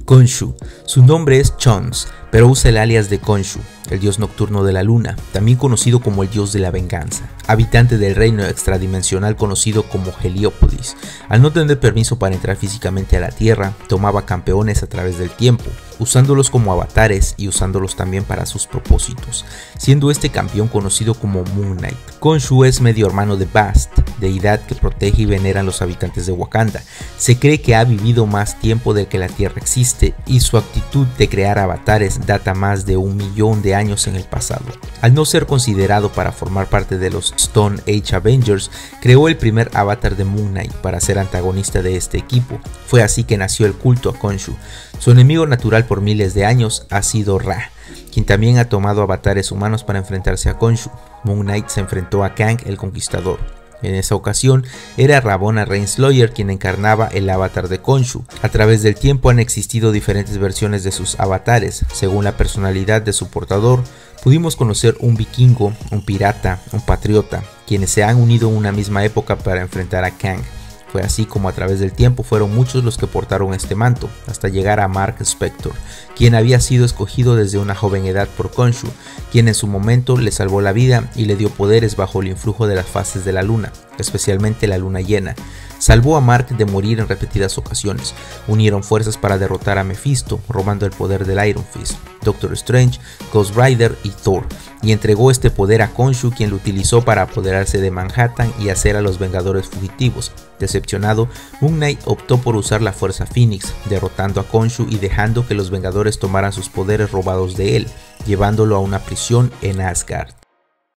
Khonshu. Su nombre es Chons, pero usa el alias de Khonshu, el dios nocturno de la luna, también conocido como el dios de la venganza, habitante del reino extradimensional conocido como Heliópolis. Al no tener permiso para entrar físicamente a la Tierra, tomaba campeones a través del tiempo, usándolos como avatares y usándolos también para sus propósitos, siendo este campeón conocido como Moon Knight. Khonshu es medio hermano de Bast, deidad que protege y veneran los habitantes de Wakanda. Se cree que ha vivido más tiempo del que la Tierra existe y su actitud de crear avatares data más de 1 millón de años en el pasado. Al no ser considerado para formar parte de los Stone Age Avengers, creó el primer avatar de Moon Knight para ser antagonista de este equipo. Fue así que nació el culto a Khonshu. Su enemigo natural por miles de años ha sido Ra, quien también ha tomado avatares humanos para enfrentarse a Khonshu. Moon Knight se enfrentó a Kang el Conquistador. En esa ocasión era Ravonna Renslayer quien encarnaba el avatar de Khonshu. A través del tiempo han existido diferentes versiones de sus avatares. Según la personalidad de su portador, pudimos conocer un vikingo, un pirata, un patriota, quienes se han unido en una misma época para enfrentar a Kang. Fue así como a través del tiempo fueron muchos los que portaron este manto, hasta llegar a Mark Spector, quien había sido escogido desde una joven edad por Khonshu, quien en su momento le salvó la vida y le dio poderes bajo el influjo de las fases de la luna, especialmente la luna llena. Salvó a Mark de morir en repetidas ocasiones. Unieron fuerzas para derrotar a Mephisto, robando el poder del Iron Fist, Doctor Strange, Ghost Rider y Thor, y entregó este poder a Khonshu, quien lo utilizó para apoderarse de Manhattan y hacer a los Vengadores fugitivos. Decepcionado, Moon Knight optó por usar la Fuerza Phoenix, derrotando a Khonshu y dejando que los Vengadores tomaran sus poderes robados de él, llevándolo a una prisión en Asgard.